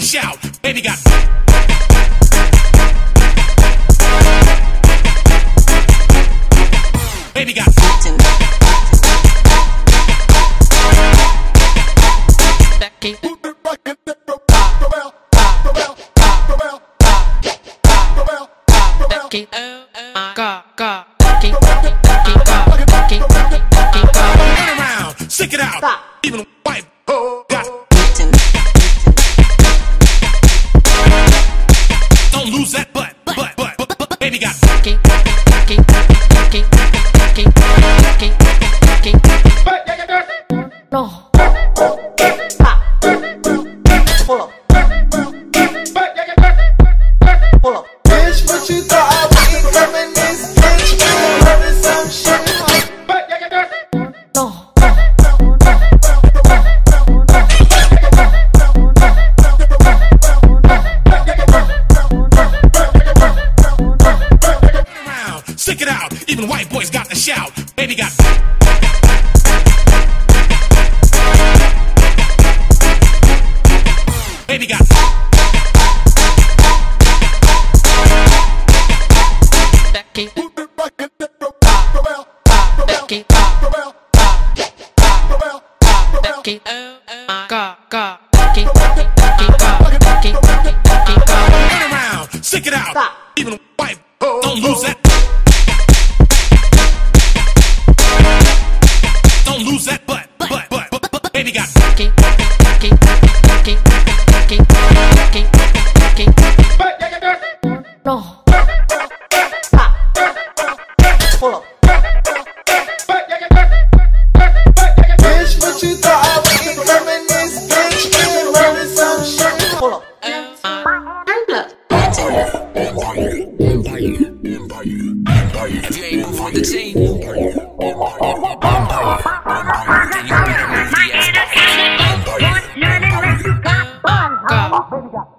shout. Baby got. Baby got. Becky. Becky. Becky. Turn around, stick it out. Stop. Even white got. Don't lose that butt. Baby got. Becky. No. Stop. Pull up. Pull up. Bitch, what you thought I was coming this bitch? You running some shit. No. Around, stick it out. Even white boys got to shout. Baby got. Baby got. Becky. Becky. Becky. Turn around, stick it out. Stop. Even white. Don't lose that. Don't lose that butt. Baby got. Becky. No. Stop. Pull up. Bitch, what you thought I was coming this bitch? You running some shit. Pull up. If you ain't move on the team, Go.